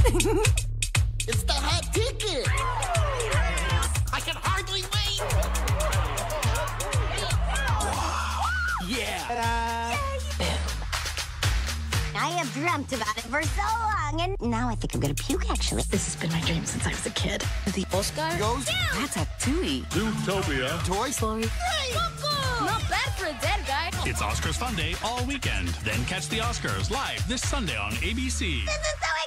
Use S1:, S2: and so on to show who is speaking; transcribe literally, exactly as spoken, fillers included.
S1: It's the hot ticket. I can hardly wait.
S2: Yeah.
S3: I have dreamt about it for so long, and now I think I'm gonna puke, actually.
S4: This has been my dream since I was a kid.
S2: The Oscar
S1: goes.
S4: That's a Tui.
S5: Zootopia.
S1: Toy
S4: Story.
S3: Hey, not bad for a dead guy.
S5: It's Oscars Funday all weekend. Then catch the Oscars live this Sunday on A B C.
S3: This is so